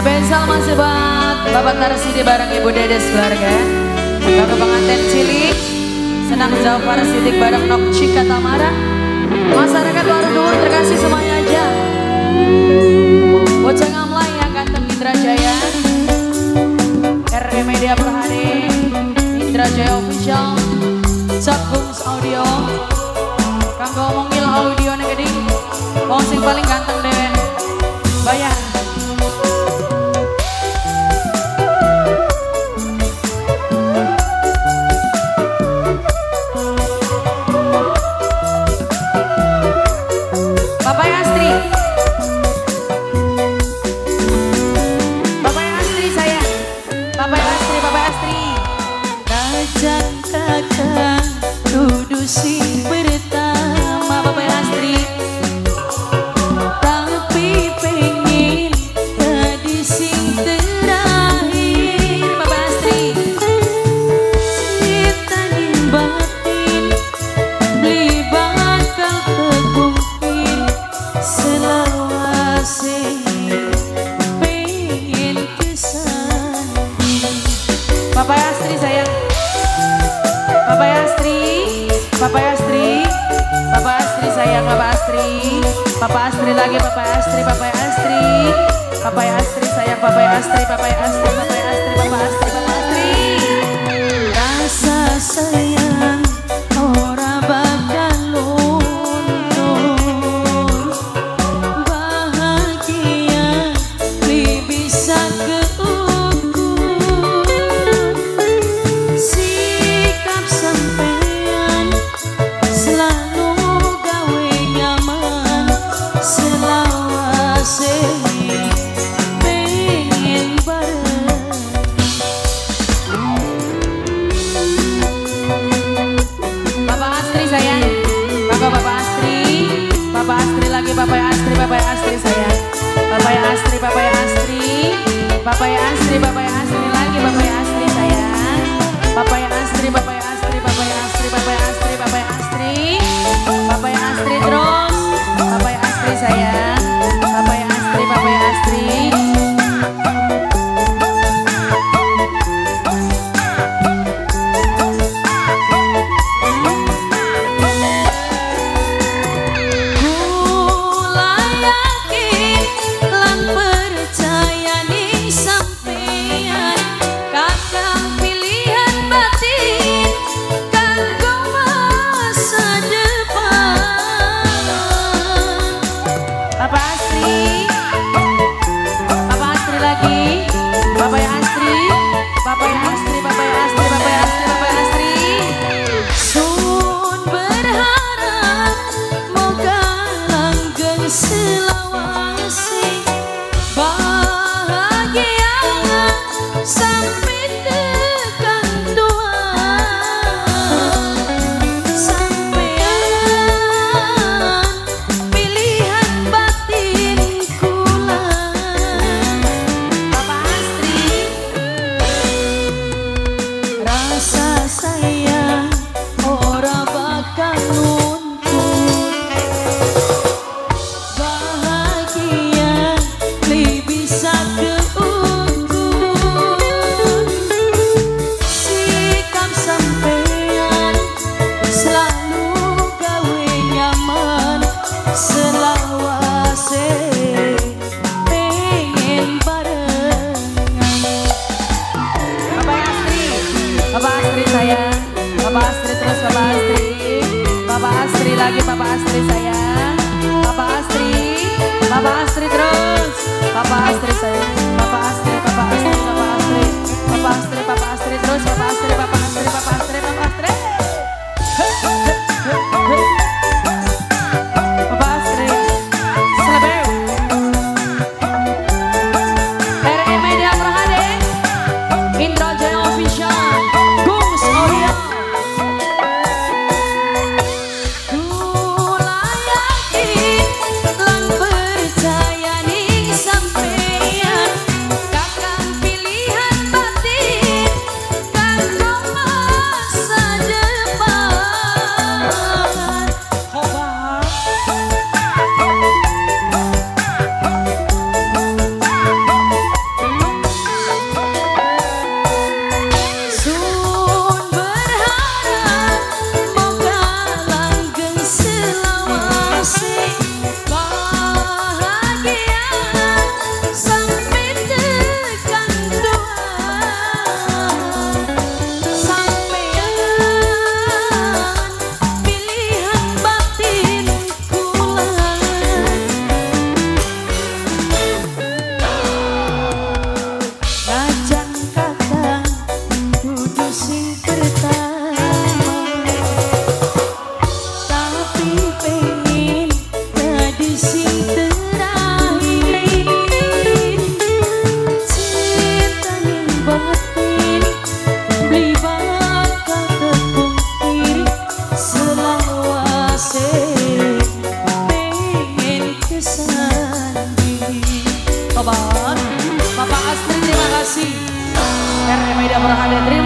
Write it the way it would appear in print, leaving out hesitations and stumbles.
Spesial masih buat Bapak Tarsidi bareng Ibu Dedes keluarga. Bapak pengantin cilik, senang Jafar Sidik bareng Nok Cika Tamara. Masyarakat Warudur terkasih semuanya aja. Bocah Ngamlai yang ganteng Indra Jaya, RE Media Perhari, Indra Jaya Official, Cakungs Audio, Kanggo Mongil Audio Negedi, wong sing paling ganteng deh, bayar. Si pertama Bapak Astri, tapi pengen tadi sing terakhir Bapak Astri. Ciptain batin beli bakal kegungkin selawase pengen kesan. Bapak Astri sayang, Bapak Astri, Bapak Astri, Bapak Astri sayang, Bapak Astri, Bapak Astri lagi, Bapak Astri, Bapak Astri, Bapak Astri sayang, Bapak Astri, Bapak Astri, Bapak Astri, Bapak Astri, Bapak Astri. Rasa sayang ora bakal luntur, bahagia li bisa keukur, sikap sampean selalu gawe nyaman, selawase pengen bareng. Bapak Astri sayang, Bapak Astri, Bapak Astri lagi, Bapak Astri, Bapak Astri sayang, Bapak Astri, Bapak Astri, Bapak Astri, Bapak Astri lagi, Bapak Astri sayang, Bapak Astri, Bapak Astri, Bapak Astri, Bapak Astri, Bapak Astri, Bapak Astri terus, Bapak Astri sayang, Bapak Astri, Bapak Astri. Lagi Bapak Astri sayang, Bapak Astri, Bapak Astri terus, Bapak Astri sayang, Bapak Astri, Bapak Astri, Bapak Astri, Bapak Astri, Bapak Astri terus, Bapak Astri, Bapak Astri, Bapak Astri, Bapak Astri, Bapak Astri, selebeu, RE Media Perhadi, Indra Jaya Official, Gungs Audio. Sampeyan kakang pilihan batin kanggo Bapak Astri terima kasih. RR Media Berhadiah